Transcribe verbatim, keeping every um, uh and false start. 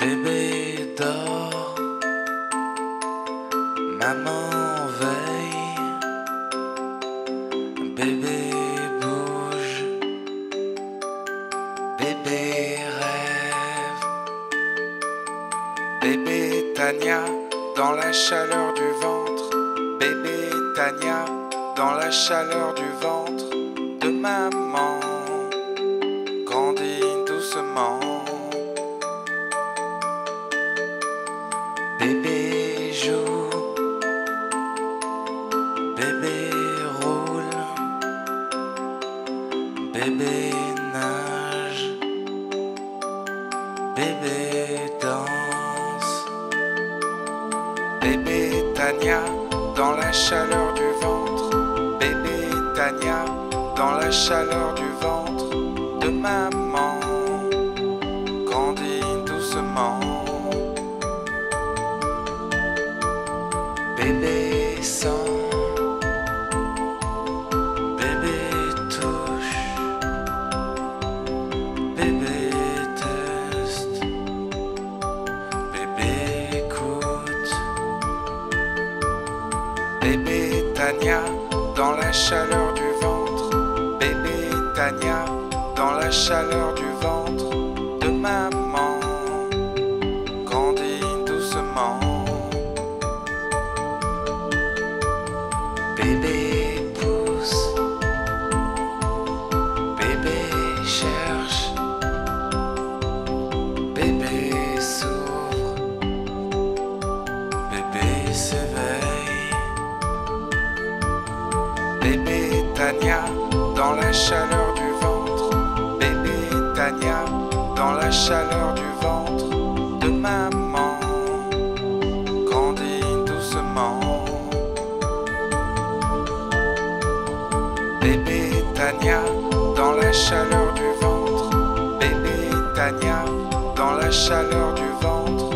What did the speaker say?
Bébé dort, maman veille, bébé bouge, bébé rêve, bébé Tania dans la chaleur du ventre, bébé Tania dans la chaleur du ventre de maman, grandit doucement. Bébé joue, bébé roule, bébé nage, bébé danse, bébé Tania dans la chaleur du ventre, bébé Tania dans la chaleur du ventre de maman, grandit doucement. Bébé sent, bébé touche, bébé teste, bébé écoute, bébé Tania dans la chaleur du ventre, bébé Tania dans la chaleur du ventre de maman, grandit doucement. Bébé pousse, bébé cherche, bébé s'ouvre, bébé s'éveille, bébé Tania dans la chaleur du ventre, bébé Tania dans la chaleur du ventre de maman, grandit doucement. Bébé Tania dans la chaleur du ventre, bébé Tania dans la chaleur du ventre